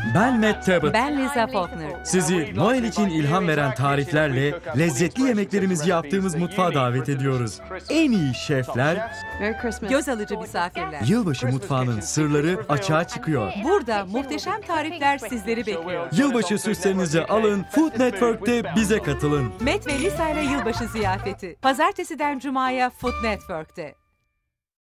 Ben Matt Tabot. Ben Lisa Faulkner. Sizi Noel için ilham veren tariflerle lezzetli yemeklerimizi yaptığımız mutfağa davet ediyoruz. En iyi şefler, Göz alıcı misafirler. yılbaşı mutfağının sırları açığa çıkıyor. Burada muhteşem tarifler sizleri bekliyor. Yılbaşı süslerinizi alın, Food Network'te bize katılın. Matt ve Lisa ile yılbaşı ziyafeti. Pazartesiden Cuma'ya Food Network'te.